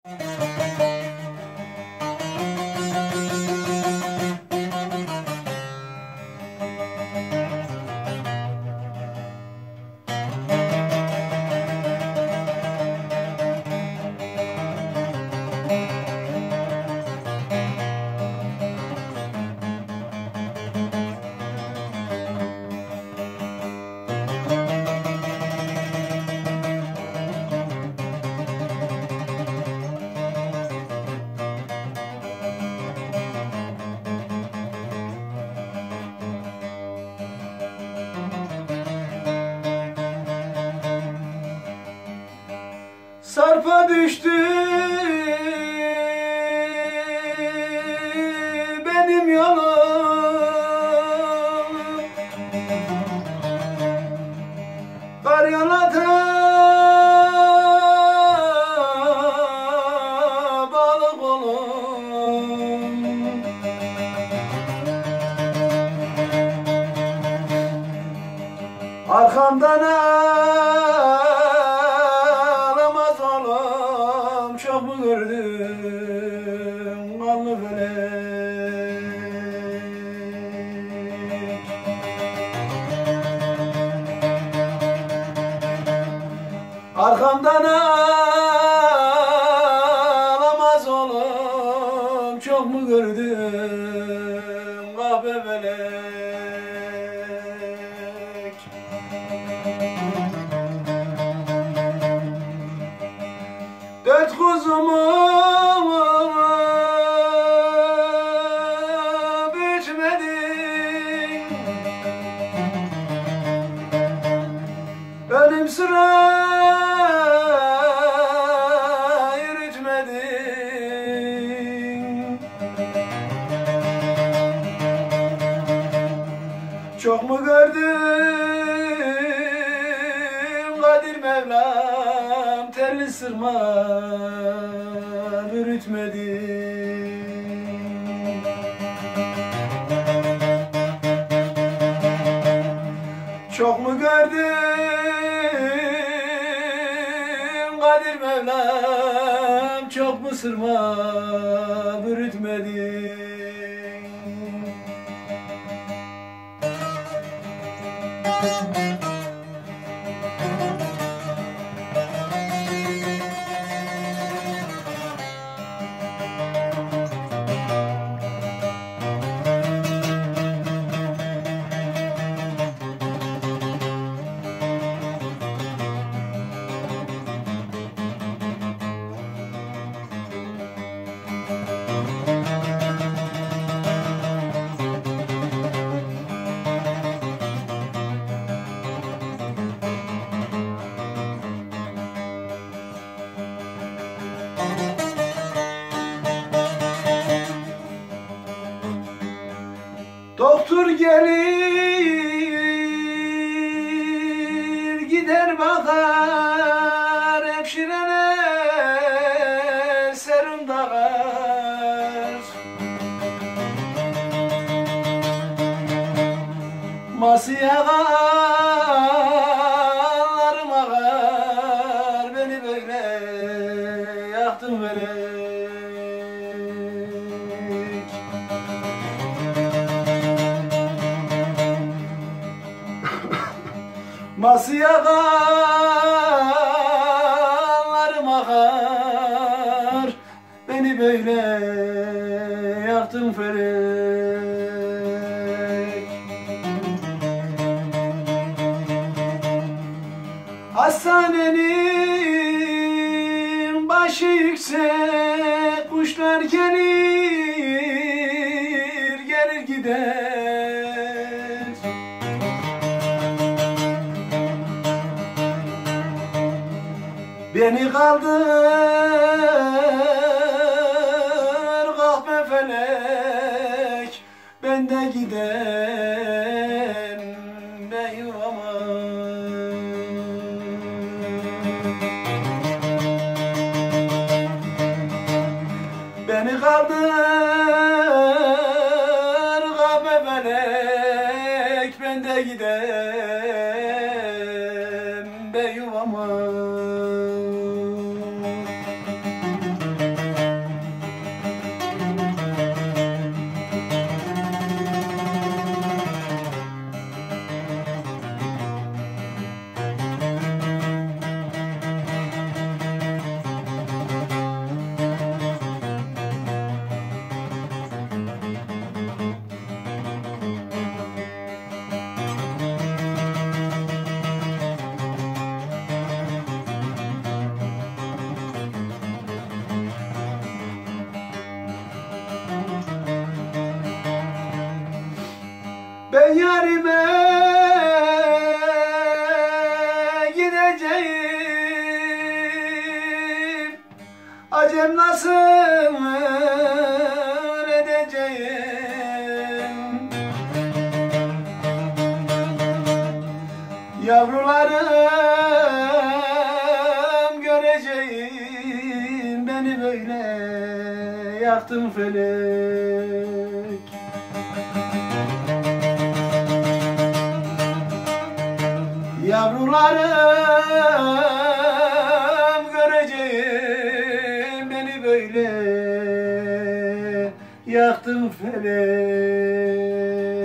Sarpa düştü benim yolum, kar yanata balık olum. Arkamdan çok mu gördüm kanlı felek? Arkamdan ağlamaz oğlum, çok mu gördüm kahpe felek? Dört kuzumu büyütmedin, ölüm sıra yürütmedin. Çok mu gördüm Kadir Mevlam, telli sırma bürütmedin. Çok mu gördüm Kadir Mevlam, çok mu sırma bürütmedin. Doktor gelir gider bakar, hemşireler serum takar. Masaya kanlarım akar, beni böyle yaktın felek. Masaya kanlarım akar, beni böyle yaktın felek. Hastanenin başı yüksek, kuşlar gelir gelir gider. Beni kaldır kahpe felek, ben de gidem be yuvama. Beni kaldır kahpe felek, ben de gidem be yuvama. yarime gideceğim, acem nasıl edeceğim? Yavrularım göreceğim, beni böyle yaktın felek. Yavrularım göreceğim, beni böyle yaktın felek.